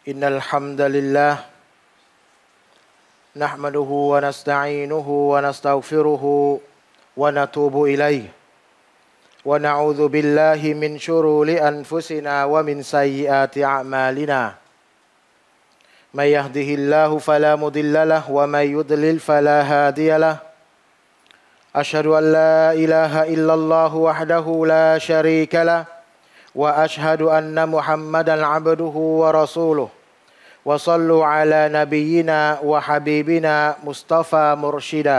إن الحمد لله نحمده ونستعينه ونستغفره ونتوب إليه ونعوذ بالله من شرور أنفسنا ومن سيئات أعمالنا من يهده الله فلا مضل له ومن يضلل فلا هادي له أشهد أن لا إله إلا الله وحده لا شريك له وأشهد أن محمدا عبده ورسوله وصلوا على نبينا وحبيبنا مصطفى مرشدا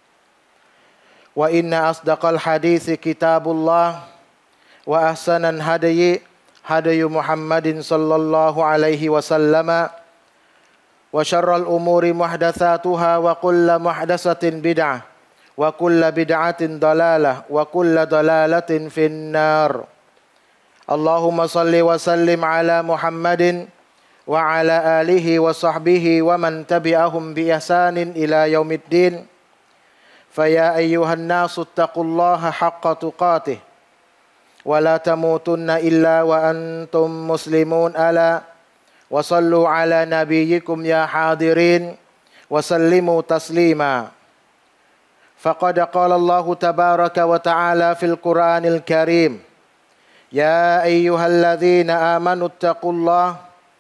وإن أصدق الحديث كتاب الله وأحسن الهدي هدي محمد صلى الله عليه وسلم وشر الأمور محدثاتها وكل محدثة بدعة وكل بدعة ضلالة وكل ضلالة في النار اللهم صل وسلم على محمد وعلى آله وصحبه ومن تبعهم بإحسان إلى يوم الدين فيا أيها الناس اتقوا الله حق تقاته ولا تموتن إلا وأنتم مسلمون ألا وصلوا على نبيكم يا حاضرين وسلموا تسليما فقد قال الله تبارك وتعالى في القرآن الكريم يا أيها الذين آمنوا اتقوا الله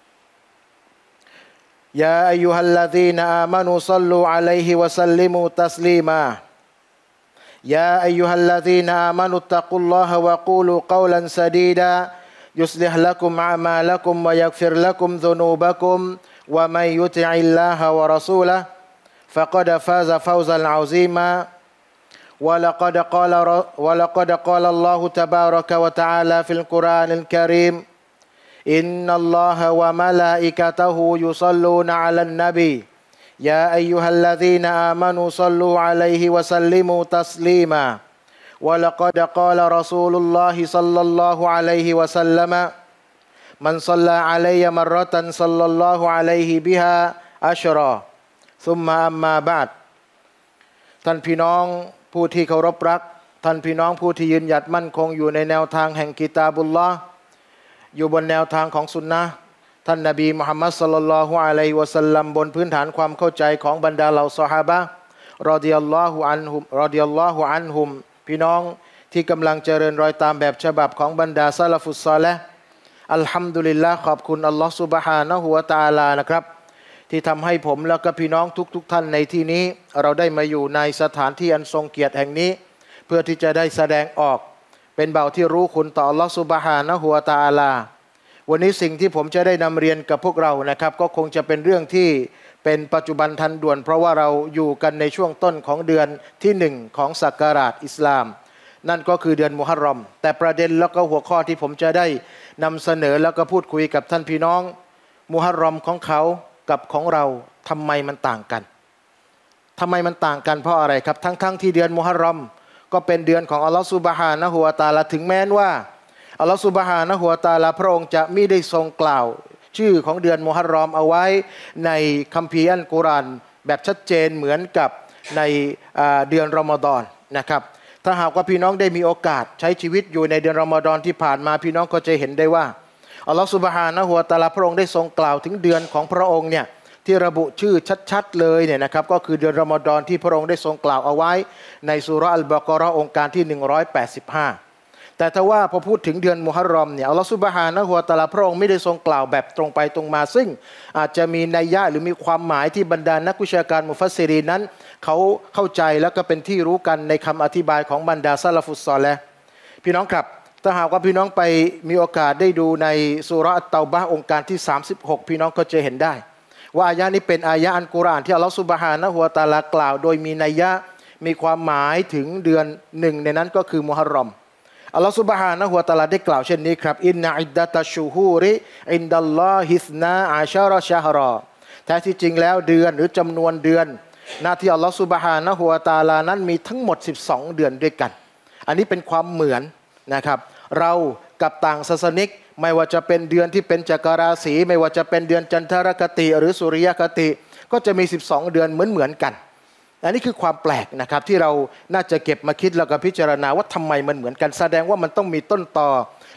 يا أيها الذين آمنوا صلوا عليه وسلموا تسليما يا أيها الذين آمنوا اتقوا الله وقولوا قولا سديدا يصلح لكم أعمالكم ويغفر لكم ذنوبكم ومن يطع الله ورسوله فقد فاز فوزا عظيما ولقد قال الله تبارك وتعالى في القرآن الكريم إن الله وملائكته يصلون على النبي يا أيها الذين آمنوا صلوا عليه وسلموا تسليما ولقد قال رسول الله صلى الله عليه وسلم من صلى علي مرة صلى الله عليه بها عشرا ثم أما بعد ท่านพี่น้องผู้ที่เคารพรักท่านพี่น้องผู้ที่ยืนหยัดมั่นคงอยู่ในแนวทางแห่งกิตาบุลลอฮ์อยู่บนแนวทางของสุนนะห์ท่านนบีมุฮัมมัดศ็อลลัลลอฮุอะลัยฮิวะซัลลัมบนพื้นฐานความเข้าใจของบรรดาเหล่าซอฮาบะห์รอฎิยัลลอฮุอันฮุมพี่น้องที่กำลังเจริญรอยตามแบบฉบับของบรรดาซะละฟุสซอลิห์อัลฮัมดุลิลลาห์ขอบคุณอัลลอฮ์ซุบฮานะฮูวะตะอาลานะครับที่ทำให้ผมและก็พี่น้องทุกท่านในที่นี้เราได้มาอยู่ในสถานที่อันทรงเกียรติแห่งนี้เพื่อที่จะได้แสดงออกเป็นเบาที่รู้คุณต่ออัลลอฮฺซุบฮานะฮูวะตะอาลาวันนี้สิ่งที่ผมจะได้นำเรียนกับพวกเรานะครับก็คงจะเป็นเรื่องที่เป็นปัจจุบันทันด่วนเพราะว่าเราอยู่กันในช่วงต้นของเดือนที่1ของศักราชอิสลามนั่นก็คือเดือนมุฮัรรอมแต่ประเด็นแล้วก็หัวข้อที่ผมจะได้นำเสนอแล้วก็พูดคุยกับท่านพี่น้องมุฮัรรอมของเขากับของเราทำไมมันต่างกันทำไมมันต่างกันเพราะอะไรครับทั้งที่เดือนมุฮัรรอมก็เป็นเดือนของอัลลอฮฺซุบฮานะฮูวะตะอาลาถึงแม้ว่าอัลลอฮฺซุบฮานะฮูวะตะอาลาพระองค์จะมิได้ทรงกล่าวชื่อของเดือนมุฮัรรอมเอาไว้ในคัมภีร์อัลกุรอานแบบชัดเจนเหมือนกับในเดือนรอมฎอนนะครับถ้าหากว่าพี่น้องได้มีโอกาสใช้ชีวิตอยู่ในเดือนรอมฎอนที่ผ่านมาพี่น้องก็จะเห็นได้ว่าอัลลอฮฺซุบฮานะฮูวะตะอาลาพระองค์ได้ทรงกล่าวถึงเดือนของพระองค์เนี่ยที่ระบุชื่อชัดๆเลยเนี่ยนะครับก็คือเดือนรอมฎอนที่พระองค์ได้ทรงกล่าวเอาไว้ในซูเราะห์อัลบะเกาะเราะห์องค์การที่185แต่ถ้าว่าพอพูดถึงเดือนมุฮัรรอมเนี่ยอัลลอฮฺซุบฮานะฮูวะตะอาลาพระองค์ไม่ได้ทรงกล่าวแบบตรงไปตรงมาซึ่งอาจจะมีนัยยะหรือมีความหมายที่บรรดานักวิชาการมุฟัสซิรีนนั้นเขาเข้าใจแล้วก็เป็นที่รู้กันในคำอธิบายของบรรดาซะละฟุสซอลิห์พี่น้องครับถ้าหากว่าพี่น้องไปมีโอกาสได้ดูในซูเราะห์อัตเตาบะห์องค์การที่36พี่น้องก็จะเห็นได้ว่าอายะนี้เป็นอายะอัลกุรอานที่อัลลอฮฺซุบฮานะฮูวะตะอาลากล่าวโดยมีนัยยะมีความหมายถึงเดือนหนึ่งในนั้นก็คือมุฮัรรอมอัลลอฮฺซุบฮานะฮูวะตะอาลาได้กล่าวเช่นนี้ครับอินนะอิดดะตัชชูฮูริอินดัลลอฮิษนาอาชะรอชะฮรอแท้ที่จริงแล้วเดือนหรือจำนวนเดือนหน้าที่อัลลอฮฺซุบฮานะฮูวะตะอาลานั้นมีทั้งหมด12เดือนด้วยกันอันนี้เป็นความเหมือนนะครับเรากับต่างศาสนิกไม่ว่าจะเป็นเดือนที่เป็นจักรราศีไม่ว่าจะเป็นเดือนจันทรคติหรือสุริยคติก็จะมี12เดือนเหมือนกัน อันนี้คือความแปลกนะครับที่เราน่าจะเก็บมาคิดแล้วก็พิจารณาว่าทำไมมันเหมือนกันแสดงว่ามันต้องมีต้นตอ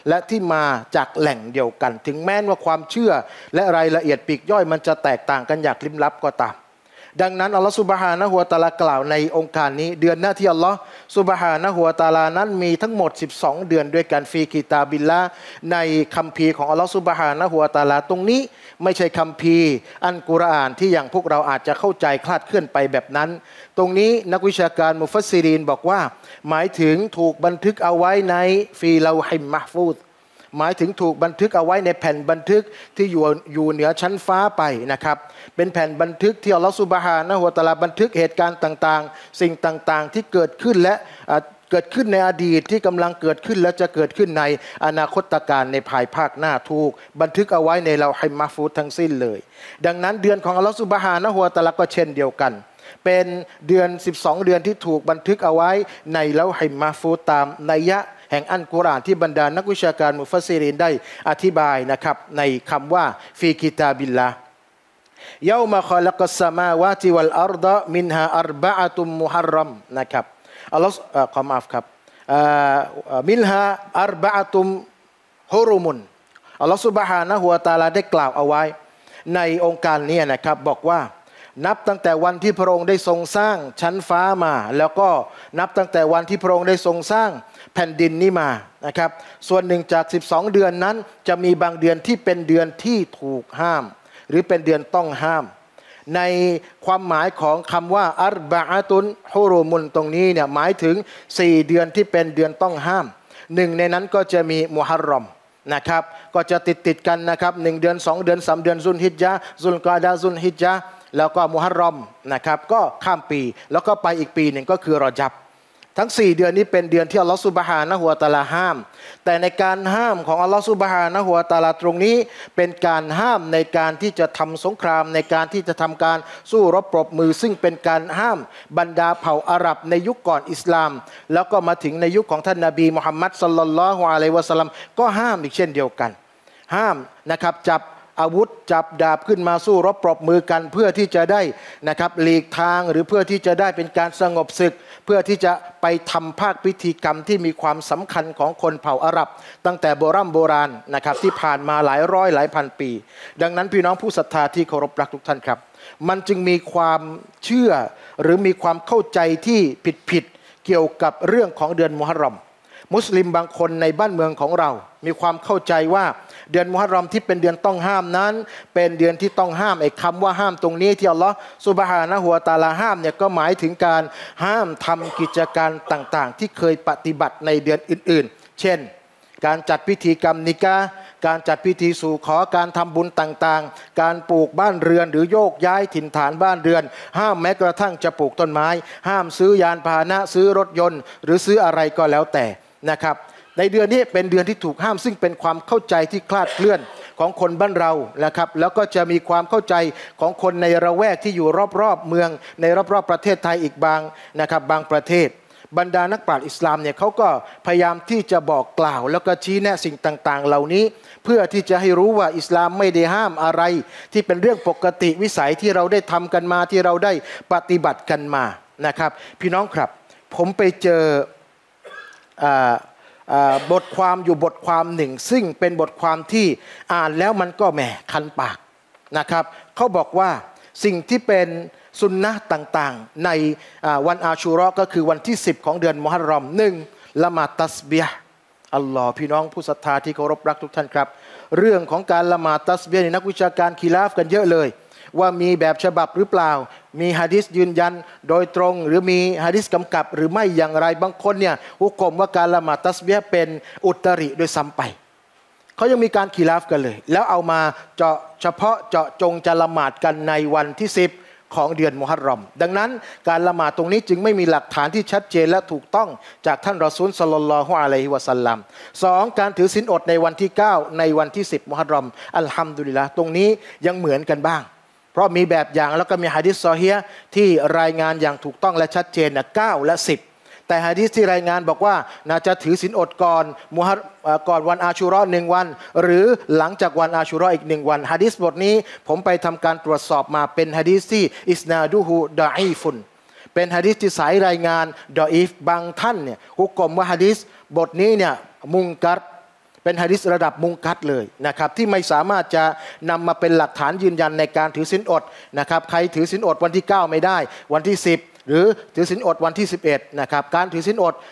และที่มาจากแหล่งเดียวกันถึงแม้ว่าความเชื่อและรายละเอียดปลีกย่อยมันจะแตกต่างกันอย่างลิ้นลับก็ตามดังนั้นอัลลอฮฺซุบฮานะฮูวะตะอาลากล่าวในองค์การนี้เดือนหน้าที่อัลลอฮฺซุบฮานะฮูวะตะอาลานั้นมีทั้งหมด12เดือนด้วยกันฟีกิตาบิลละในคัมภีร์ของอัลลอฮฺซุบฮานะฮูวะตะอาลาตรงนี้ไม่ใช่คัมภีร์อัลกุรอานที่อย่างพวกเราอาจจะเข้าใจคลาดเคลื่อนไปแบบนั้นตรงนี้นักวิชาการมุฟัสซิรีนบอกว่าหมายถึงถูกบันทึกเอาไว้ในฟีลาฮิมมะฟูซหมายถึงถูกบันทึกเอาไว้ในแผ่นบันทึกที่อยู่เหนือชั้นฟ้าไปนะครับเป็นแผ่นบันทึกที่อัลลอฮฺซุบฮานะฮูวะตะอาลาบันทึกเหตุการณ์ต่างๆสิ่งต่างๆที่เกิดขึ้นและเกิดขึ้นในอดีตที่กำลังเกิดขึ้นและจะเกิดขึ้นในอนาคตการในภายภาคหน้าถูกบันทึกเอาไว้ในลอฮิมมะฟูซทั้งสิ้นเลยดังนั้นเดือนของอัลลอฮฺซุบฮานะฮูวะตะอาลาก็เช่นเดียวกันเป็นเดือน12เดือนที่ถูกบันทึกเอาไว้ในลอฮิมมะฟูซตามนัยยะแห่งอัลกุรอานที่บรรดานักวิชาการมุฟัสซิรินได้อธิบายนะครับในคำว่าฟีกิตาบิลลาห์ยาวมะคอลักัสสมาวาติวัลอัรฎะมินฮาอัรบะอะตุมมุฮัรรัมนะครับอัลลอฮ์ขอมาฟครับมินฮาอัรบะอะตุมฮุรุมุนอัลลอฮ์ซุบฮานะฮูวะตะอาลาได้กล่าวเอาไว้ในองค์การนี้นะครับบอกว่านับตั้งแต่วันที่พระองค์ได้ทรงสร้างชั้นฟ้ามาแล้วก็นับตั้งแต่วันที่พระองค์ได้ทรงสร้างแผ่นดินนี้มานะครับส่วนหนึ่งจาก12เดือนนั้นจะมีบางเดือนที่เป็นเดือนที่ถูกห้ามหรือเป็นเดือนต้องห้ามในความหมายของคำว่าอัรบะอะตุนฮุรุมุนตรงนี้เนี่ยหมายถึง4เดือนที่เป็นเดือนต้องห้ามหนึ่งในนั้นก็จะมีมุฮัรรอมนะครับก็จะติดกันนะครับ1เดือน2เดือน3เดือนซุลฮิจญะห์ซุลกออดะห์ซุลฮิจญะห์แล้วก็มุฮัรรอมนะครับก็ข้ามปีแล้วก็ไปอีกปีหนึ่งก็คือรอญับทั้ง4เดือนนี้เป็นเดือนที่อัลลอฮฺซุบฮานะฮูวะตะอาลาห้ามแต่ในการห้ามของอัลลอฮฺซุบฮานะฮูวะตะอาลาตรงนี้เป็นการห้ามในการที่จะทำสงครามในการที่จะทำการสู้รบปรบมือซึ่งเป็นการห้ามบรรดาเผ่าอาหรับในยุคก่อนอิสลามแล้วก็มาถึงในยุคของท่านนบีมุฮัมมัดศ็อลลัลลอฮุอะลัยฮิวะซัลลัมก็ห้ามอีกเช่นเดียวกันห้ามนะครับจับอาวุธจับดาบขึ้นมาสู้รบปรบมือกันเพื่อที่จะได้นะครับหลีกทางหรือเพื่อที่จะได้เป็นการสงบศึกเพื่อที่จะไปทำภาคพิธีกรรมที่มีความสำคัญของคนเผ่าอาหรับตั้งแต่โบราณนะครับที่ผ่านมาหลายร้อยหลายพันปีดังนั้นพี่น้องผู้ศรัทธาที่เคารพรักทุกท่านครับมันจึงมีความเชื่อหรือมีความเข้าใจที่ผิดเกี่ยวกับเรื่องของเดือนมุฮัรรอมมุสลิมบางคนในบ้านเมืองของเรามีความเข้าใจว่าเดือนมุฮัรรอมที่เป็นเดือนต้องห้ามนั้นเป็นเดือนที่ต้องห้ามไอ้คำว่าห้ามตรงนี้ที่อัลลอฮฺซุบฮานะฮูวะตะอาลาห้ามเนี่ยก็หมายถึงการห้ามทำกิจการต่างๆที่เคยปฏิบัติในเดือนอื่นๆเช่นการจัดพิธีกรรมนิกะห์การจัดพิธีสู่ขอการทำบุญต่างๆการปลูกบ้านเรือนหรือโยกย้ายถิ่นฐานบ้านเรือนห้ามแม้กระทั่งจะปลูกต้นไม้ห้ามซื้อยานพาหนะซื้อรถยนต์หรือซื้ออะไรก็แล้วแต่นะครับในเดือนนี้เป็นเดือนที่ถูกห้ามซึ่งเป็นความเข้าใจที่คลาดเคลื่อนของคนบ้านเรานะครับแล้วก็จะมีความเข้าใจของคนในระแวกที่อยู่รอบๆเมืองในรอบๆประเทศไทยอีกบางนะครับบางประเทศบรรดานักปราชญ์อิสลามเนี่ยเขาก็พยายามที่จะบอกกล่าวแล้วก็ชี้แนะสิ่งต่างๆเหล่านี้เพื่อที่จะให้รู้ว่าอิสลามไม่ได้ห้ามอะไรที่เป็นเรื่องปกติวิสัยที่เราได้ทำกันมาที่เราได้ปฏิบัติกันมานะครับพี่น้องครับผมไปเจอบทความอยู่บทความหนึ่งซึ่งเป็นบทความที่อ่านแล้วมันก็แหมคันปากนะครับเขาบอกว่าสิ่งที่เป็นสุนนะต่างๆในวันอาชูเราะห์ก็คือวันที่10ของเดือนมุฮัรรอม1ละหมาดตัสบีฮ์อัลลอฮ์พี่น้องผู้ศรัทธาที่เคารพรักทุกท่านครับเรื่องของการละหมาดตัสบีฮ์นักวิชาการคีลาฟกันเยอะเลยว่ามีแบบฉบับหรือเปล่ามีหะดีษยืนยันโดยตรงหรือมีหะดีษกำกับหรือไม่อย่างไรบางคนเนี่ยฮุกมว่าการละหมาดตัสบีฮ์เป็นอุตริโดยซ้ำไปเขายังมีการคีลาฟกันเลยแล้วเอามาเฉพาะเจาะจงจะละหมาดกันในวันที่10ของเดือนมุฮัรรอมดังนั้นการละหมาดตรงนี้จึงไม่มีหลักฐานที่ชัดเจนและถูกต้องจากท่านรอซูลศ็อลลัลลอฮุอะลัยฮิวะซัลลัม2การถือศีลอดในวันที่9ในวันที่10มุฮัรรอมอัลฮัมดุลิลละห์ตรงนี้ยังเหมือนกันบ้างเพราะมีแบบอย่างแล้วก็มีหะดีษซอฮีฮ์ที่รายงานอย่างถูกต้องและชัดเจน9และ10แต่หะดีษที่รายงานบอกว่าน่าจะถือศีลอดก่อนก่อนวันอาชูเราะห์1วันหรือหลังจากวันอาชูเราะห์อีก1วันหะดีษบทนี้ผมไปทำการตรวจสอบมาเป็นหะดีษที่อิสนาดุฮูดออีฟุนเป็นหะดีษที่สายรายงานดออีฟบางท่านเนี่ยฮุกมว่าหะดีษบทนี้เนี่ยมุงกัรเป็นหะดีษระดับมุงกัดเลยนะครับที่ไม่สามารถจะนำมาเป็นหลักฐานยืนยันในการถือศีลอดนะครับใครถือศีลอดวันที่9ไม่ได้วันที่10หรือถือศีลอดวันที่11นะครับการถือศีลอด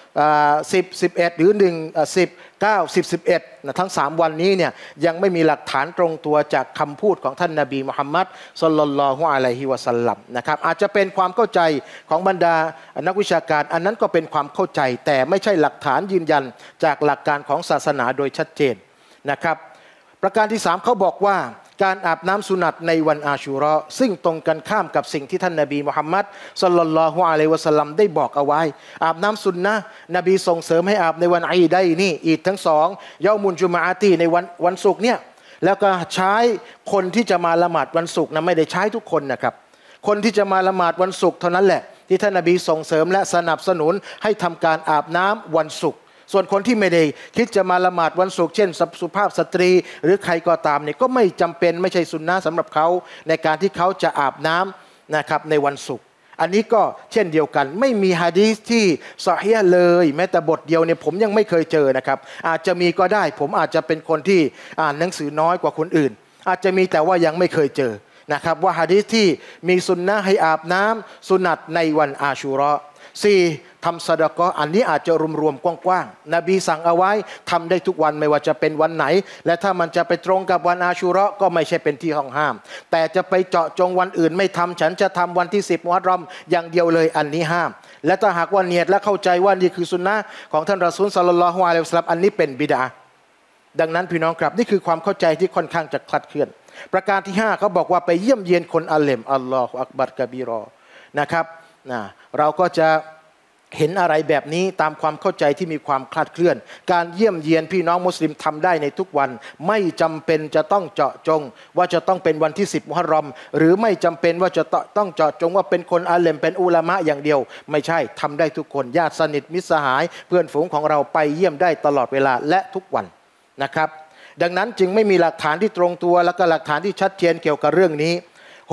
10 11หรือ1 10 9 10 11นะทั้ง3วันนี้เนี่ยยังไม่มีหลักฐานตรงตัวจากคำพูดของท่านนบีมุฮัมมัดศ็อลลัลลอฮุอะลัยฮิวะซัลลัมนะครับอาจจะเป็นความเข้าใจของบรรดานักวิชาการอันนั้นก็เป็นความเข้าใจแต่ไม่ใช่หลักฐานยืนยันจากหลักการของศาสนาโดยชัดเจนนะครับประการที่3เขาบอกว่าการอาบน้ำสุนัตในวันอาชูเราะห์ซึ่งตรงกันข้ามกับสิ่งที่ท่านนบีมุฮัมมัดศ็อลลัลลอฮุอะลัยฮิวะซัลลัมได้บอกเอาไว้อาบน้ำสุนนะห์นบีส่งเสริมให้อาบในวันอีดัยนี่อีดทั้งสองเยามุนจุมอะอะตีในวันศุกร์เนี่ยแล้วก็ใช้คนที่จะมาละหมาดวันศุกร์นะไม่ได้ใช้ทุกคนนะครับคนที่จะมาละหมาดวันศุกร์เท่านั้นแหละที่ท่านนบีส่งเสริมและสนับสนุนให้ทำการอาบน้ำวันศุกร์ส่วนคนที่ไม่ได้คิดจะมาละหมาดวันศุกร์เช่นสุภาพสตรีหรือใครก็ตามเนี่ยก็ไม่จำเป็นไม่ใช่สุนนะสำหรับเขาในการที่เขาจะอาบน้ำนะครับในวันศุกร์อันนี้ก็เช่นเดียวกันไม่มีหะดีษที่ซอฮีฮ์เลยแม้แต่บทเดียวเนี่ยผมยังไม่เคยเจอนะครับอาจจะมีก็ได้ผมอาจจะเป็นคนที่อ่านหนังสือน้อยกว่าคนอื่นอาจจะมีแต่ว่ายังไม่เคยเจอนะครับว่าหะดีษที่มีสุนนะให้อาบน้ำสุนัตในวันอาชูเราะห์4ทำซะดะกอฮ์อันนี้อาจจะรวมๆกว้างๆนบีสั่งเอาไว้ทำได้ทุกวันไม่ว่าจะเป็นวันไหนและถ้ามันจะไปตรงกับวันอาชูเราะห์ก็ไม่ใช่เป็นที่ห้ามแต่จะไปเจาะจงวันอื่นไม่ทำฉันจะทำวันที่10มุฮัรรอมอย่างเดียวเลยอันนี้ห้ามและถ้าหากว่าเนียดและเข้าใจว่านี่คือสุนนะของท่านรอซูลศ็อลลัลลอฮุอะลัยฮิวะซัลลัมอันนี้เป็นบิดอะห์ดังนั้นพี่น้องครับนี่คือความเข้าใจที่ค่อนข้างจะคลาดเคลื่อนประการที่5เขาบอกว่าไปเยี่ยมเยียนคนอาเลมอัลลอฮุอักบัรกะบีรอนะครับเราก็จะเห็นอะไรแบบนี้ตามความเข้าใจที่มีความคลาดเคลื่อนการเยี่ยมเยียนพี่น้องมุสลิมทำได้ในทุกวันไม่จำเป็นจะต้องเจาะจงว่าจะต้องเป็นวันที่10มุฮัรรอมหรือไม่จำเป็นว่าจะต้องเจาะจงว่าเป็นคนอาเลมเป็นอุลามะอย่างเดียวไม่ใช่ทำได้ทุกคนญาติสนิทมิตรสหายเพื่อนฝูงของเราไปเยี่ยมได้ตลอดเวลาและทุกวันนะครับดังนั้นจึงไม่มีหลักฐานที่ตรงตัวและก็หลักฐานที่ชัดเจนเกี่ยวกับเรื่องนี้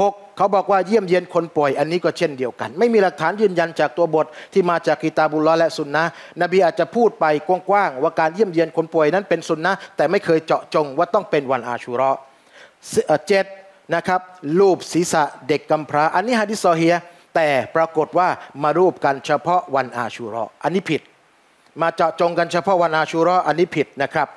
6เขาบอกว่าเยี่ยมเยียนคนป่วยอันนี้ก็เช่นเดียวกันไม่มีหลักฐานยืนยันจากตัวบทที่มาจากกิตาบุลลอฮ์และสุนนะห์นบีอาจจะพูดไปกว้างๆว่าการเยี่ยมเยียนคนป่วยนั้นเป็นสุนนะห์แต่ไม่เคยเจาะจงว่าต้องเป็นวันอาชูเราะห์7นะครับรูปศีรษะเด็กกำพร้าอันนี้หะดีษซอฮีฮ์แต่ปรากฏว่ามารูปกันเฉพาะวันอาชูเราะห์อันนี้ผิดมาเจาะจงกันเฉพาะวันอาชูเราะห์อันนี้ผิดนะครับ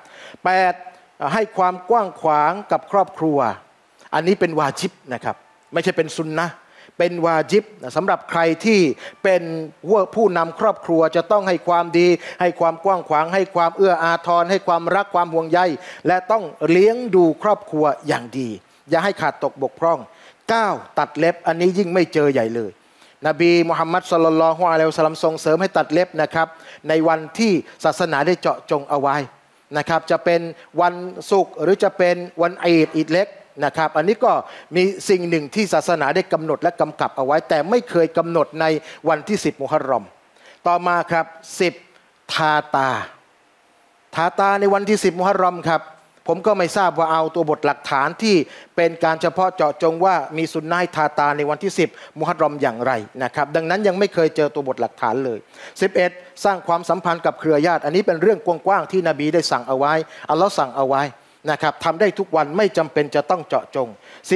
8ให้ความกว้างขวางกับครอบครัวอันนี้เป็นวาญิบนะครับไม่ใช่เป็นซุนนะห์เป็นวาญิบสำหรับใครที่เป็นผู้นำครอบครัวจะต้องให้ความดีให้ความกว้างขวางให้ความเอื้ออาทรให้ความรักความห่วงใยและต้องเลี้ยงดูครอบครัวอย่างดีอย่าให้ขาดตกบกพร่อง9ตัดเล็บอันนี้ยิ่งไม่เจอใหญ่เลยนบีมุฮัมมัดศ็อลลัลลอฮุอะลัยฮิวะซัลลัมส่งเสริมให้ตัดเล็บนะครับในวันที่ศาสนาได้เจาะจงเอาไว้นะครับจะเป็นวันศุกร์หรือจะเป็นวันอีดเล็กนะครับอันนี้ก็มีสิ่งหนึ่งที่ศาสนาได้กำหนดและกำกับเอาไว้แต่ไม่เคยกำหนดในวันที่10มุฮัรรอมต่อมาครับ10ทาตาในวันที่10มุฮัรรอมครับผมก็ไม่ทราบว่าเอาตัวบทหลักฐานที่เป็นการเฉพาะเจาะจงว่ามีสุนนะห์ทาตาในวันที่10มุฮัรรอมอย่างไรนะครับดังนั้นยังไม่เคยเจอตัวบทหลักฐานเลย11สร้างความสัมพันธ์กับเครือญาติอันนี้เป็นเรื่องกว้างๆที่นบีได้สั่งเอาไว้อัลลอฮ์สั่งเอาไว้นะครับทำได้ทุกวันไม่จำเป็นจะต้องเจาะจง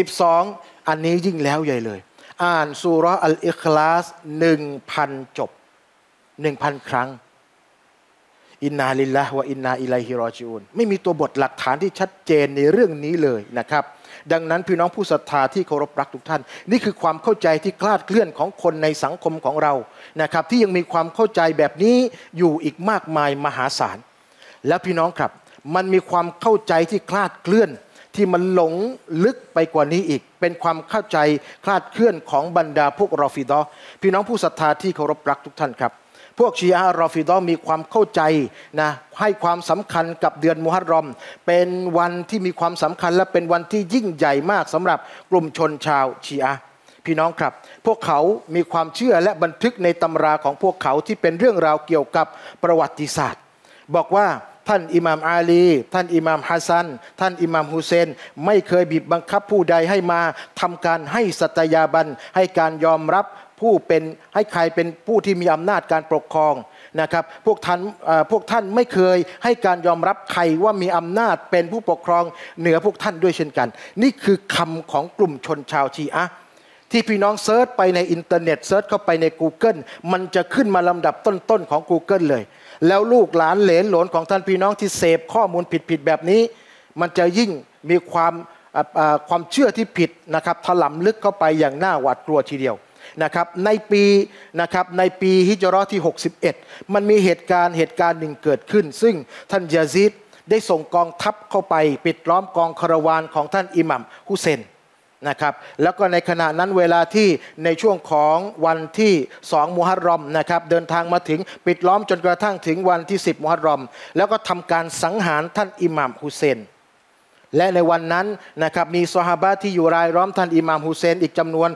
12อันนี้ยิ่งแล้วใหญ่เลยอ่านซูเราะห์อัลอิคลาส 1,000 จบ 1,000 ครั้งอินนาลิลลาฮ์วะอินนาอิลัยฮิรอญิอูนไม่มีตัวบทหลักฐานที่ชัดเจนในเรื่องนี้เลยนะครับดังนั้นพี่น้องผู้ศรัทธาที่เคารพรักทุกท่านนี่คือความเข้าใจที่คลาดเคลื่อนของคนในสังคมของเรานะครับที่ยังมีความเข้าใจแบบนี้อยู่อีกมากมายมหาศาลแล้วพี่น้องครับมันมีความเข้าใจที่คลาดเคลื่อนที่มันหลงลึกไปกว่านี้อีกเป็นความเข้าใจคลาดเคลื่อนของบรรดาพวกรอฟิฎอห์พี่น้องผู้ศรัทธาที่เคารพรักทุกท่านครับพวกชีอะห์รอฟิฎอห์มีความเข้าใจนะให้ความสำคัญกับเดือนมุฮัรรอมเป็นวันที่มีความสำคัญและเป็นวันที่ยิ่งใหญ่มากสำหรับกลุ่มชนชาวชีอะห์พี่น้องครับพวกเขามีความเชื่อและบันทึกในตำราของพวกเขาที่เป็นเรื่องราวเกี่ยวกับประวัติศาสตร์บอกว่าท่านอิหม่ามอาลีท่านอิหม่ามฮัสซันท่านอิหม่ามฮุเซนไม่เคยบีบบังคับผู้ใดให้มาทำการให้สัตยาบันให้การยอมรับผู้เป็นให้ใครเป็นผู้ที่มีอำนาจการปกครองนะครับพวกท่านไม่เคยให้การยอมรับใครว่ามีอำนาจเป็นผู้ปกครองเหนือพวกท่านด้วยเช่นกันนี่คือคำของกลุ่มชนชาวชีอะห์ที่พี่น้องเซิร์ชไปในอินเทอร์เน็ตเซิร์ชเข้าไปใน Google มันจะขึ้นมาลำดับต้นๆของ Google เลยแล้วลูกหลานเหลนโหลนของท่านพี่น้องที่เสพข้อมูลผิดๆแบบนี้มันจะยิ่งมีความเชื่อที่ผิดนะครับถลำลึกเข้าไปอย่างน่าหวาดกลัวทีเดียวนะครับในปีฮิจเราะห์ที่61มันมีเหตุการณ์หนึ่งเกิดขึ้นซึ่งท่านยาซีดได้ส่งกองทัพเข้าไปปิดล้อมกองคาราวานของท่านอิหมัมฮุเซนนะครับแล้วก็ในขณะนั้นเวลาที่ในช่วงของวันที่2มุฮัรรอมนะครับเดินทางมาถึงปิดล้อมจนกระทั่งถึงวันที่10มุฮัรรอมแล้วก็ทำการสังหารท่านอิหมัมฮุเซนและในวันนั้นนะครับมีซอฮาบะห์ที่อยู่รายล้อมท่านอิหม่ามฮุเซนอีกจำนวน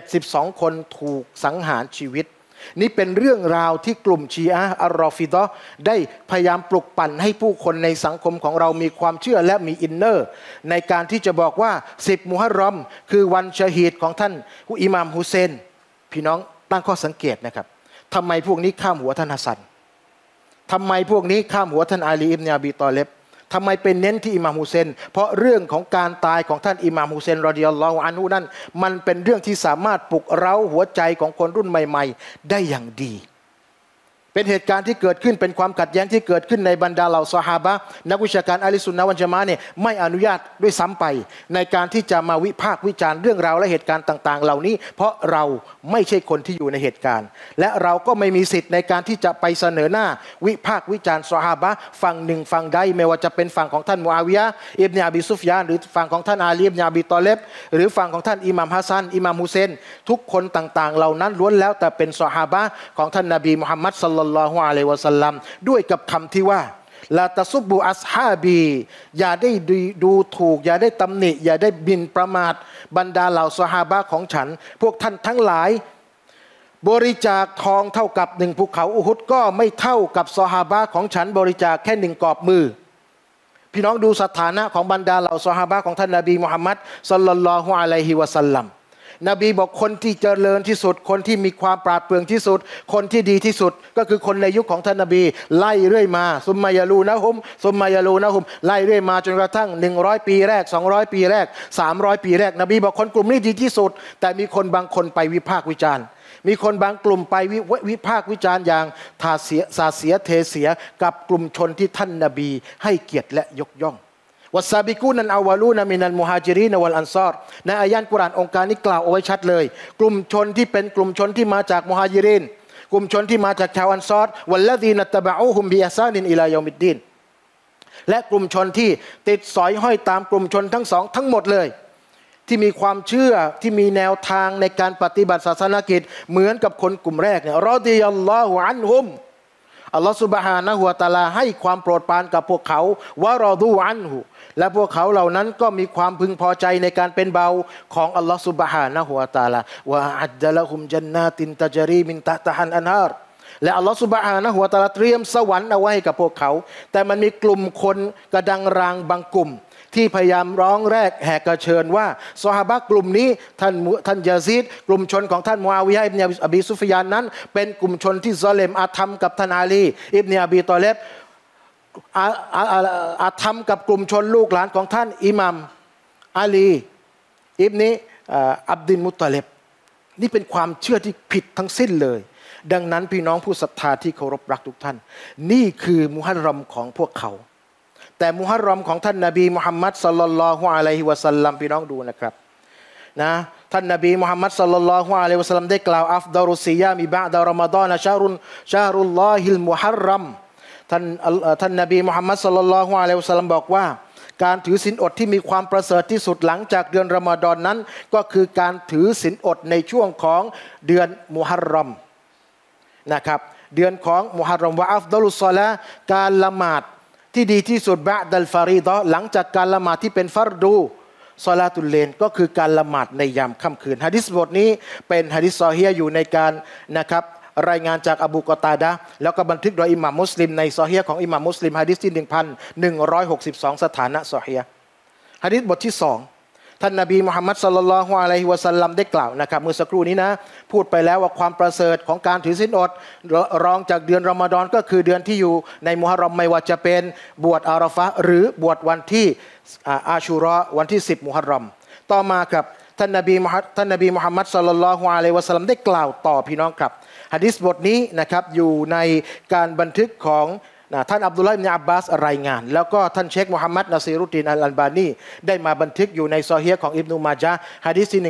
72คนถูกสังหารชีวิตนี่เป็นเรื่องราวที่กลุ่มชีอะห์อัลรอฟิฎอฮ์ได้พยายามปลุกปั่นให้ผู้คนในสังคมของเรามีความเชื่อและมีอินเนอร์ในการที่จะบอกว่า10มุฮัรรอมคือวันชะฮีดของท่านอิหม่ามฮุเซนพี่น้องตั้งข้อสังเกตนะครับทำไมพวกนี้ข้ามหัวท่านฮัสซันทำไมพวกนี้ข้ามหัวท่านอาลีอิบนุอบีฏอลิบทำไมเป็นเน้นที่อิหม่ามฮุเซนเพราะเรื่องของการตายของท่านอิหม่ามฮุเซนรอฎิยัลลอฮุอันฮุนั้นมันเป็นเรื่องที่สามารถปลุกเร้าหัวใจของคนรุ่นใหม่ๆได้อย่างดีเป็นเหตุการณ์ที่เกิดขึ้นเป็นความขัดแย้งที่เกิดขึ้นในบรรดาเหล่าซอฮาบะห์นักวิชาการอะห์ลุสซุนนะฮ์วัลญะมาอะห์เนี่ยไม่อนุญาตด้วยซ้ำไปในการที่จะมาวิพากษ์วิจารณ์เรื่องราวและเหตุการณ์ต่างๆเหล่านี้เพราะเราไม่ใช่คนที่อยู่ในเหตุการณ์และเราก็ไม่มีสิทธิ์ในการที่จะไปเสนอหน้าวิพากษ์วิจารณ์ซอฮาบะห์ฝั่งหนึ่งฝั่งใดไม่ว่าจะเป็นฝั่งของท่านมุอาวิยะห์อิบนุอบีซุฟยานหรือฝั่งของท่านอาลีอิบนุอบีฏอลิบหรือฝั่งของท่านอิหม่ามฮัสซันอิหม่ามฮุเซนทุกคนต่างๆเหล่านั้นล้วนแล้วแต่เป็นซอฮาบะห์ของท่านนบีมุฮัมมัดศ็อลลัลลอฮุอะลัยฮิวะซัลลัมด้วยกับคำที่ว่าลาตะซุบบุอัศฮาบีอย่าได้ดูถูกอย่าได้ตำหนิอย่าได้บินประมาทบรรดาเหล่าซอฮาบะห์ของฉันพวกท่านทั้งหลายบริจาคทองเท่ากับ1ภูเขาอุฮุดก็ไม่เท่ากับซอฮาบะห์ของฉันบริจาคแค่1กอบมือพี่น้องดูสถานะของบรรดาเหล่าซอฮาบะห์ของท่านนบีมุฮัมมัดศ็อลลัลลอฮุอะลัยฮิวะซัลลัมนบีบอกคนที่เจริญที่สุดคนที่มีความปราดเปรื่องที่สุดคนที่ดีที่สุดก็คือคนในยุคของท่านนบีไล่เรื่อยมาซุมมายาลูนะฮุมไล่เรื่อยมาจนกระทั่ง100ปีแรก200ปีแรก300ปีแรกนบีบอกคนกลุ่มนี้ดีที่สุดแต่มีคนบางคนไปวิพากษ์วิจารณ์มีคนบางกลุ่มไปวิพากษ์วิจารณ์อย่างสาเสียเทเสียกับกลุ่มชนที่ท่านนบีให้เกียรติและยกย่องวัสซาบิกูนันอาวาลูนมินัลมุฮาจิรีนวัลอันซอรในอายะห์กุรอานองค์การนี้กล่าวเอาไว้ชัดเลยกลุ่มชนที่เป็นกลุ่มชนที่มาจากมุฮาจิรินกลุ่มชนที่มาจากชาวอันซอรวัลลซีนัตตะบะอูฮุมบิอิห์ซานินอิลายอมิดดีนและกลุ่มชนที่ติดสอยห้อยตามกลุ่มชนทั้งสองทั้งหมดเลยที่มีความเชื่อที่มีแนวทางในการปฏิบัติศาสนกิจเหมือนกับคนกลุ่มแรกเนี่ยรอฎิยัลลอฮุอันฮุมอัลลอฮฺซุบฮานะฮูวะตะอาลาให้ความโปรดปรานกับพวกเขาวะรอฎูอันฮุและพวกเขาเหล่านั้นก็มีความพึงพอใจในการเป็นเบาของอัลลอฮฺซุบฮานะฮูวะตะอาลาวะอัดดะละฮุมญันนาตินตะญรีมินตะตะฮันอันฮาร์และอัลลอฮฺซุบฮานะฮูวะตะอาลาเตรียมสวรรค์เอาไว้ให้กับพวกเขาแต่มันมีกลุ่มคนกระดังรางบางกลุ่มที่พยายามร้องแรกแหกกระเชิญว่าซอฮาบะห์กลุ่มนี้ท่านยาซีดกลุ่มชนของท่านมุอาวิยะห์อิบนุอบีซุฟยานนั้นเป็นกลุ่มชนที่ซอเลมอาธรรมกับท่านอาลีอิบนุอบีฏอลิบอาธรรมกับกลุ่มชนลูกหลานของท่านอิหมัมอาลีอิบนุอับดุลมุตตอลิบนี่เป็นความเชื่อที่ผิดทั้งสิ้นเลยดังนั้นพี่น้องผู้ศรัทธาที่เคารพรักทุกท่านนี่คือมุฮัรรอมของพวกเขาแต่มุฮัรรอมของท่านนบีมุฮัมมัดศ็อลลัลลอฮุอะลัยฮิวะซัลลัมพี่น้องดูนะครับนะท่านนบีมุฮัมมัดศ็อลลัลลอฮุอะลัยฮิวะซัลลัมได้กล่าวอัฟฎอลุศซิยามิบะอ์ดะรอมฎอนชะฮรุลลอฮิลมุฮัรรัมท่านนบีมุฮัมมัดศ็อลลัลลอฮุอะลัยฮิวะซัลลัมบอกว่าการถือศีลอดที่มีความประเสริฐที่สุดหลังจากเดือนรอมฎอนนั้นก็คือการถือศีลอดในช่วงของเดือนมุฮัรรัมนะครับเดือนของมุฮัรรัมวะอัฟฎอลุศศอลาการละหมาดที่ดีที่สุดบะดัลฟารีดะห์หลังจากการละหมาดที่เป็นฟัรดูศอลาตุลเลนก็คือการละหมาดในยามค่ำคืนหะดีษบทนี้เป็นหะดีษซอฮีฮ์อยู่ในการนะครับรายงานจากอบูกอตาดะห์แล้วก็บันทึกโดยอิหม่ามมุสลิมในซอฮีฮ์ของอิหม่ามมุสลิมหะดีษที่ 1162 สถานะซอฮีฮ์หะดีษบทที่2 ท่านนบีมุฮัมมัดศ็อลลัลลอฮุอะลัยฮิวะซัลลัมได้กล่าวนะครับเมื่อสักครู่นี้นะพูดไปแล้วว่าความประเสริฐของการถือศีลอดรองจากเดือนรอมฎอนก็คือเดือนที่อยู่ในมุฮัรรอมไม่ว่าจะเป็นบวชอาราฟะห์หรือบวชวันที่อาชูเราะห์วันที่10มุฮัรรอมต่อมาครับท่านนบีมุฮัมมัดศ็อลลัลลอฮุอะลัยฮิวะซัลลัมได้กล่าวต่อพี่น้องครับหะดีษบทนี้นะครับอยู่ในการบันทึกของท่านอับดุลลาห์อิบนุอับบาสรายงานแล้วก็ท่านเชคมุฮัมมัดนาซีรุดดีนอัลอัลบานีได้มาบันทึกอยู่ในซอฮีฮ์ของอิบนุมาญะห์หะดีษที่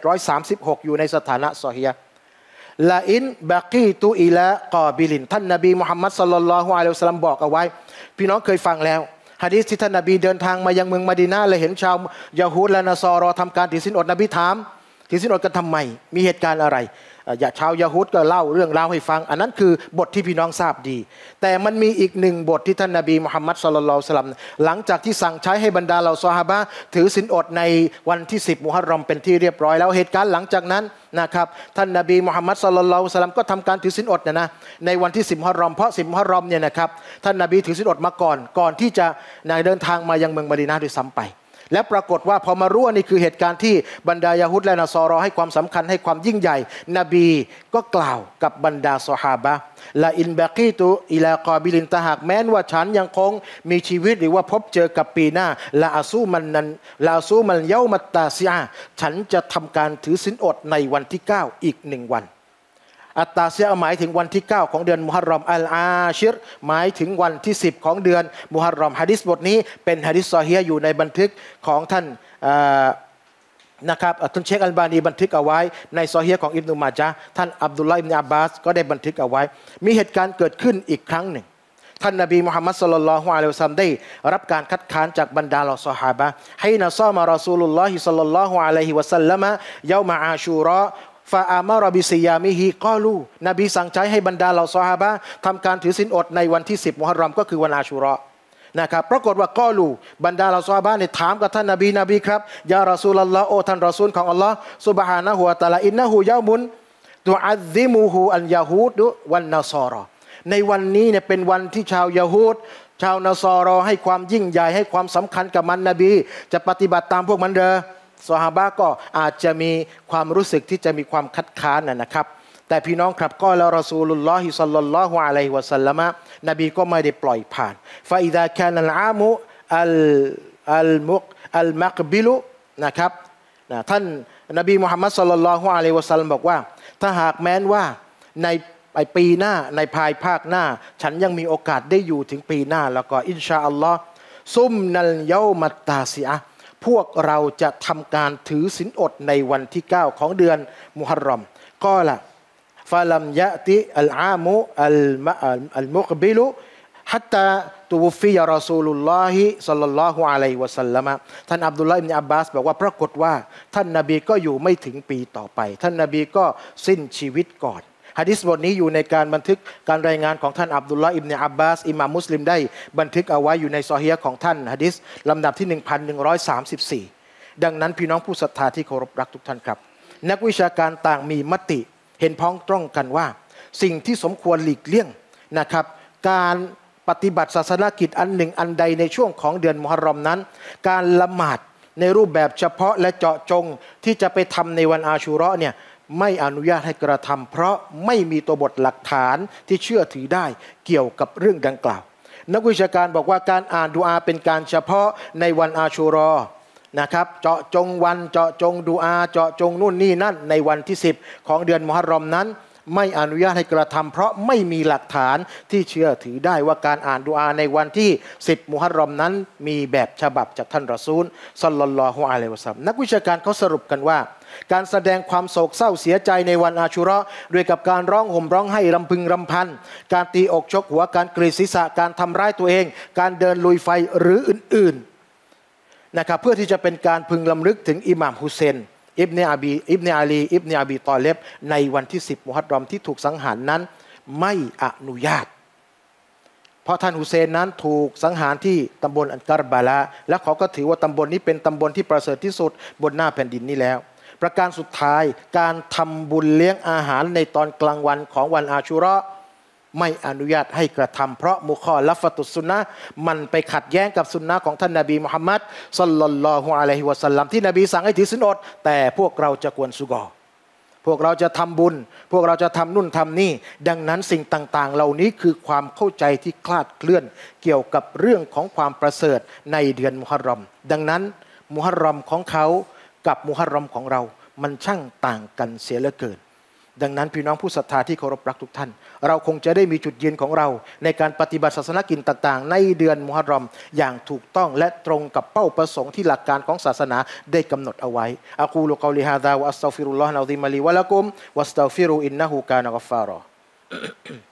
1736อยู่ในสถานะซอฮีฮ์ลาอินบากีตุอิลากอบิลินท่านนบีมุฮัมมัดศ็อลลัลลอฮุอะลัยฮิวะซัลลัมบอกเอาไว้พี่น้องเคยฟังแล้วหะดีษที่ท่านนบีเดินทางมายังเมืองมะดีนะห์และเห็นชาวยะฮูดและนะซอรอทำการถือศีลอดนบีถามถือศีลอดกันทำไมมีเหตุการณ์อะไรชาวยะฮูดก็เล่าเรื่องราวให้ฟังอันนั้นคือบทที่พี่น้องทราบดีแต่มันมีอีกหนึ่งบทที่ท่านนบีมุฮัมมัดศ็อลลัลลอฮุอะลัยฮิวะซัลลัมหลังจากที่สั่งใช้ให้บรรดาเหล่าซอฮาบะห์ถือศีลอดในวันที่10มุฮัรรอมเป็นที่เรียบร้อยแล้วเหตุการณ์หลังจากนั้นนะครับท่านนบีมุฮัมมัดศ็อลลัลลอฮุอะลัยฮิวะซัลลัมก็ทำการถือศีลอดนะในวันที่10มุฮัรรอมเพราะ10มุฮัรรอมเนี่ยนะครับท่านนบีถือศีลอดมาก่อนที่จะเดินทางมายังเมืองมะดีนะห์ด้วยซ้ำไปและปรากฏว่าพอมารู้ว่านี่คือเหตุการณ์ที่บรรดายะฮูดและนสอรอให้ความสำคัญให้ความยิ่งใหญ่นบีก็กล่าวกับบรรดาซอฮาบะห์ละอินบากีตุอิลากอบิลินตะหากแม้นว่าฉันยังคงมีชีวิตหรือว่าพบเจอกับปีหน้าละอาซูมันเยามัตตาซิอาฉันจะทำการถือศีลอดในวันที่9อีก1วันอัตตาเซียหมายถึงวันที่9ของเดือนมุฮัรรอมอัลอาชิรหมายถึงวันที่10ของเดือนมุฮัรรอมหะดีษบทนี้เป็นหะดีษซอฮีฮ์อยู่ในบันทึกของท่านนะครับท่านเชคอัลบานีบันทึกเอาไว้ในซอฮีฮ์ของอิบนุมาญะห์ท่านอับดุลลาห์อิบนุอับบาสก็ได้บันทึกเอาไว้มีเหตุการณ์เกิดขึ้นอีกครั้งหนึ่งท่านนบีมุฮัมมัดศ็อลลัลลอฮุอะลัยฮิวะซัลลัมได้รับการคัดค้านจากบรรดาเหล่าซอฮาบะห์ให้นะซอมะรอซูลุลลอฮิศ็อลลัลลอฮุอะลัยฮิวะซัลลัมยอมะอาชูเราะห์ฟาอามารบิซิยามิฮิกอลูนบีสั่งใช้ให้บรรดาเหล่าซอฮาบะห์ทำการถือศีลอดในวันที่10มุฮัรรอมก็คือวันอาชูเราะห์นะครับปรากฏว่ากอลูบรรดาเหล่าซอฮาบะห์เนี่ยถามกับท่านนบีครับยารอซูลุลลอฮ์โอ้ท่านรอซูลของอัลลอฮ์ซุบฮานะฮูวะตะอาลาอินนะฮูยามุนตุอัซซิมุฮูอัลยะฮูดวันนศอรอในวันนี้เนี่ยเป็นวันที่ชาวยะฮูดชาวนศอรอให้ความยิ่งใหญ่ให้ความสำคัญกับมันนบีจะปฏิบัติตามพวกมันเด้อซอฮาบะห์ก็อาจจะมีความรู้สึกที่จะมีความคัดค้านนะครับแต่พี่น้องครับก็แล้วรอซูลุลลอฮิศ็อลลัลลอฮุอะลัยฮิวะซัลลัมนบีก็ไม่ได้ปล่อยผ่านฟาอิซาคานัลอามุอัลมักบิลุนะครับท่านนบีมุฮัมมัดศ็อลลัลลอฮุอะลัยฮิวะซัลลัมบอกว่าถ้าหากแม้นว่าในปีหน้าในภายภาคหน้าฉันยังมีโอกาสได้อยู่ถึงปีหน้าแล้วก็อินชาอัลลอฮ์ซุมนัลเยามัตตาซิอะพวกเราจะทำการถือศีลอดในวันที่9ของเดือนมุฮัรรอมก็ละฟาลัมยะติอัลอามุอัลมุกบิลุฮัตตาตูฟิยารอซูลุลลอฮิศ็อลลัลลอฮุอะลัยฮิวะซัลลัมท่านอับดุลลาห์อิบนุอับบาสบอกว่าปรากฏว่าท่านนบีก็อยู่ไม่ถึงปีต่อไปท่านนบีก็สิ้นชีวิตก่อนหะดีษบทนี้อยู่ในการบันทึกการรายงานของท่านอับดุลลาห์อิบนุอับบาสอิหม่ามมุสลิมได้บันทึกเอาไว้อยู่ในซอฮีฮ์ของท่านหะดีษลำดับที่1134ดังนั้นพี่น้องผู้ศรัทธาที่เคารพรักทุกท่านครับนักวิชาการต่างมีมติเห็นพ้องต้องกันว่าสิ่งที่สมควรหลีกเลี่ยงนะครับการปฏิบัติศาสนกิจอันหนึ่งอันใดในช่วงของเดือนมุฮัรรอมนั้นการละหมาดในรูปแบบเฉพาะและเจาะจงที่จะไปทำในวันอาชูเราะห์เนี่ยไม่อนุญาตให้กระทำเพราะไม่มีตัวบทหลักฐานที่เชื่อถือได้เกี่ยวกับเรื่องดังกล่าวนักวิชาการบอกว่าการอ่านดุอาเป็นการเฉพาะในวันอาชูเราะห์นะครับเจาะจงวันเจาะจงดุอาเจาะจงนู่นนี่นั่นในวันที่10ของเดือนมุฮัรรอมนั้นไม่อนุญาตให้กระทำเพราะไม่มีหลักฐานที่เชื่อถือได้ว่าการอ่านดุอาในวันที่10มุฮัรรอมนั้นมีแบบฉบับจากท่านรอซูลศ็อลลัลลอฮุอะลัยฮิวะซัลลัมนักวิชาการเขาสรุปกันว่าการแสดงความโศกเศร้าเสียใจในวันอาชูเราะห์ด้วยกับการร้องห่มร้องไห้รำพึงรำพันการตีอกชกหัวการกรีดศีรษะการทำร้ายตัวเองการเดินลุยไฟหรืออื่นๆนะครับเพื่อที่จะเป็นการพึงลำลึกถึงอิหม่ามฮุเซนอิบเนอาลีอิบเนอบีตอเลบในวันที่10มุฮัรรอมที่ถูกสังหารนั้นไม่อนุญาตเพราะท่านฮุเซนนั้นถูกสังหารที่ตำบลอันการบาลาและเขาก็ถือว่าตำบลนี้เป็นตำบลที่ประเสริฐที่สุดบนหน้าแผ่นดินนี้แล้วประการสุดท้ายการทำบุญเลี้ยงอาหารในตอนกลางวันของวันอาชูเราะห์ไม่อนุญาตให้กระทำเพราะมุคอลัฟตุสซุนนะห์มันไปขัดแย้งกับสุนนะของท่านนบีมุฮัมมัดศ็อลลัลลอฮุอะลัยฮิวะซัลลัมที่นบีสั่งให้ถือศีลอดแต่พวกเราจะกวนสุกอพวกเราจะทำบุญพวกเราจะทำนู่นทำนี่ดังนั้นสิ่งต่างๆเหล่านี้คือความเข้าใจที่คลาดเคลื่อนเกี่ยวกับเรื่องของความประเสริฐในเดือนมุฮัรรอมดังนั้นมุฮัรรอมของเขากับมุฮัรรอมของเรามันช่างต่างกันเสียเหลือเกินดังนั้นพี่น้องผู้ศรัทธาที่เคารพรักทุกท่านเราคงจะได้มีจุดยืนของเราในการปฏิบัติศาสนกิจต่างๆในเดือนมุฮัรรอมอย่างถูกต้องและตรงกับเป้าประสงค์ที่หลักการของศาสนาได้กำหนดเอาไว้อะกูลุกอลิฮาซาวะอัสตัฆฟิรุลลอฮะอัลอะซีมะลีวะละกุมวัสตัฆฟิรุอินนะฮูกานะกัฟฟารอ